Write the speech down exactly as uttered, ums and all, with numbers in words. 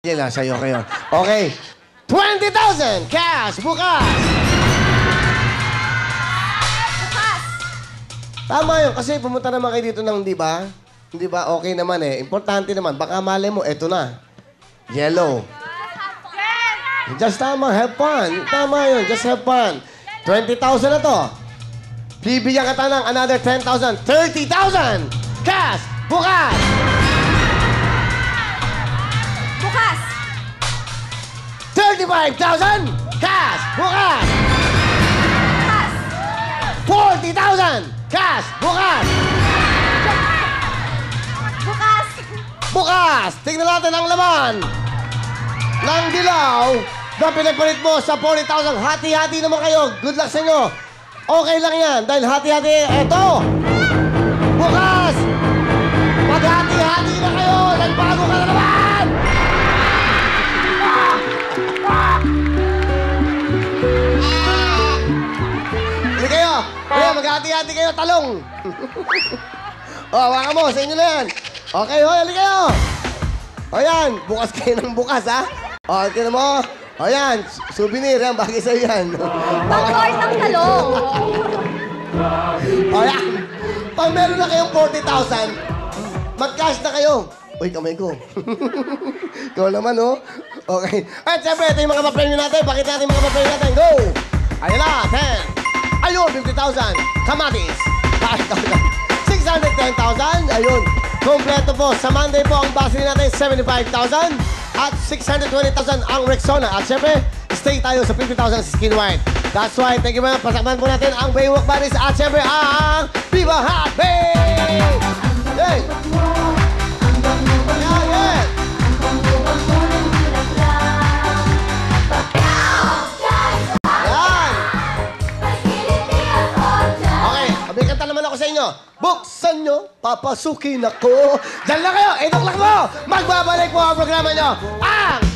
Yan lang, sa'yo kayo. Okay. twenty thousand cash bukas! Bukas! Tama yun, kasi pumunta naman kayo dito ng, di ba? Di ba? Okay naman eh. Importante naman. Baka mali mo, eto na. Yellow. Just tama, have fun. Tama yun, just have fun. twenty thousand na to. Bibigyan ka ng another ten thousand. thirty thousand cash bukas! Bukas! thirty-five thousand cash bukas! Bukas! forty thousand cash bukas! Bukas! Bukas! Tingnan natin ang laman ng dilaw na pinapalit mo sa forty thousand. Hati-hati naman kayo. Good luck sa inyo. Okay lang yan. Dahil hati-hati, eto. Bukas! Maghati-hati na kayo. Nagbago ka na naman! Hindi kayo. Kaya maghati-hati kayo. Talong. O, hawakan mo. Sa inyo na yan. Okay, hoy. Hali kayo. O yan. Bukas kayo ng bukas, ha? O, tignan mo. O yan. Souvenir. Yan. Bagay sa'yo yan. Pang-court ng talong. O yan. Pag meron na kayong forty thousand, mag-cash na kayo. Uy, kamay ko. Ikaw naman, oh. Okay. At siyempre, ito yung mga pa-premyo natin. Bakit natin yung mga pa-premyo natin? Go! Ayun na, ten. Ayun, fifty thousand. Kamatis. five thousand. six hundred ten thousand. Ayun. Kompleto po. Sa Monday po, ang base natin, seventy-five thousand. At six hundred twenty thousand ang Rexona. At siyempre, stay tayo sa fifty thousand sa Skin White. That's why, thank you very much. Pasakman po natin ang Baywalk Buddies. At siyempre, ang Viva Hot Bay! Hey! Yeah, yeah! Yan! Okay, abikanta naman ako sa inyo. Buksan nyo, papasukin ako. Diyan lang kayo, edok lang mo! Magbabalik po ang programa nyo, ang